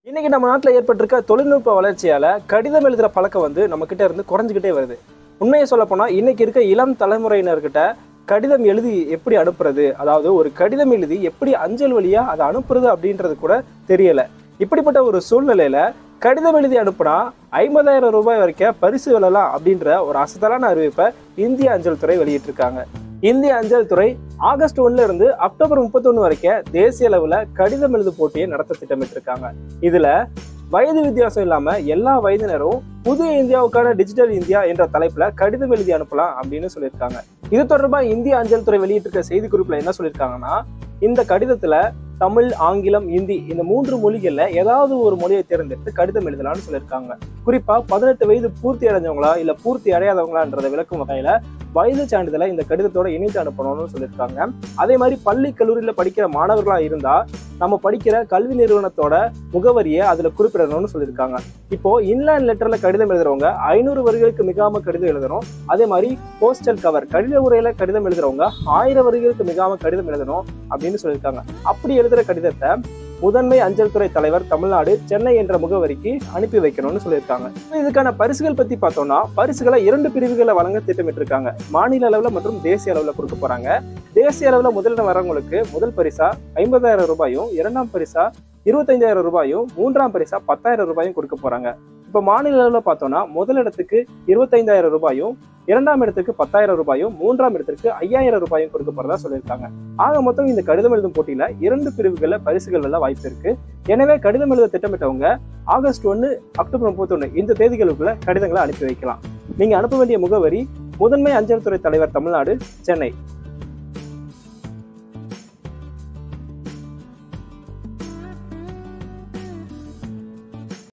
இன்னைக்கு நம்ம நாட்டில் ஏற்பட்டிருக்க தொழில்நுட்ப வளர்ச்சியால கடிதம் எழுதுற பழக்கம் நம்ம கிட்ட இருந்து குறைஞ்சிக்கிட்டே வருது. உண்மையை சொல்ல போனா இன்னைக்கு இருக்க இளம் தலைமுறையினர்கிட்ட கடிதம் எழுதி எப்படி அனுப்புறது, அதாவது ஒரு கடிதம் எழுதி எப்படி அஞ்சல் வழியா அதை அனுப்புறது அப்படின்றது கூட தெரியல. இப்படிப்பட்ட ஒரு சூழ்நிலையில கடிதம் எழுதி அனுப்புனா 50,000 ரூபாய் வரைக்கும் பரிசு வெல்லலாம் அப்படின்ற ஒரு அசத்தலான அறிவிப்பை இந்திய அஞ்சல் துறை வெளியிட்டிருக்காங்க. இந்திய அஞ்சல் துறை ஆகஸ்ட் 1 இருந்து அக்டோபர் 31 வரைக்கும் தேசிய அளவுல கடிதம் எழுது போட்டியை நடத்த திட்டமிட்டிருக்காங்க. இதுல வயது வித்தியாசம் இல்லாம எல்லா வயதினரும் புதிய இந்தியாவுக்கான டிஜிட்டல் இந்தியா என்ற தலைப்புல கடிதம் எழுதி அனுப்பலாம் அப்படின்னு சொல்லியிருக்காங்க. இது தொடர்பா இந்திய அஞ்சல் துறை வெளியிட்டிருக்க செய்தி குறிப்புல என்ன சொல்லியிருக்காங்கன்னா, இந்த கடிதத்துல தமிழ், ஆங்கிலம், இந்தி இந்த 3 மொழிகள்ல ஏதாவது ஒரு மொழியை தேர்ந்தெடுத்து கடிதம் எழுதலாம்னு சொல்லியிருக்காங்க. குறிப்பா 18 வயது பூர்த்தி அடைஞ்சவங்களா இல்ல பூர்த்தி அடையாதவங்களான்றதை விளக்கும் வகையில வயது சான்றிதழை இந்த கடிதத்தோட இணைத்து அனுப்பணும்னு சொல்லியிருக்காங்க. அதே மாதிரி பள்ளி கல்லூரியில படிக்கிற மாணவர்களா இருந்தா நம்ம படிக்கிற கல்வி நிறுவனத்தோட முகவரியை அதுல குறிப்பிடணும்னு சொல்லியிருக்காங்க. இப்போ இன்லேண்ட் லெட்டர்ல கடிதம் எழுதுறவங்க 500 வரிகளுக்கு மிகாம கடிதம் எழுதணும். அதே மாதிரி போஸ்டல் கவர் கடித உரையில கடிதம் எழுதுறவங்க 1000 வரிகளுக்கு மிகாம கடிதம் எழுதணும் அப்படின்னு சொல்லியிருக்காங்க. அப்படி எழுதுற கடிதத்தை முதன்மை அஞ்சல் துறை தலைவர், தமிழ்நாடு, சென்னை என்ற முகவரிக்கு அனுப்பி வைக்கணும்னு சொல்லியிருக்காங்க. இதுக்கான பரிசுகள் பத்தி பார்த்தோம்னா பரிசுகளை 2 பிரிவுகளை வழங்க திட்டமிட்டிருக்காங்க. மாநில அளவுல மற்றும் தேசிய அளவுல கொடுக்க போறாங்க. தேசிய அளவுல முதலிடம் வரவங்களுக்கு முதல் பரிசா 50,000 ரூபாயும், 2ஆம் பரிசா 25,000 ரூபாயும், 3ஆம் பரிசா 10,000 ரூபாயும் கொடுக்க போறாங்க. இப்ப மாநில அளவுல பார்த்தோம்னா முதல் இடத்துக்கு 25,000 ரூபாயும், 2ஆம் இடத்துக்கு 10,000 ரூபாயும், 3ஆம் இடத்திற்கு 5,000 ரூபாயும் கொடுக்க போறதா சொல்லியிருக்காங்க. ஆக மொத்தம் இந்த கடிதம் எழுதும் போட்டியில 2 பிரிவுகள்ல பரிசுகள் வெல்ல வாய்ப்பு இருக்கு. எனவே கடிதம் எழுத திட்டமிட்டவங்க ஆகஸ்ட் 1, அக்டோபர் 31 இந்த தேதிகளுக்குள்ள கடிதங்களை அனுப்பி வைக்கலாம். நீங்க அனுப்ப வேண்டிய முகவரி முதன்மை அஞ்சல் துறை தலைவர், தமிழ்நாடு, சென்னை.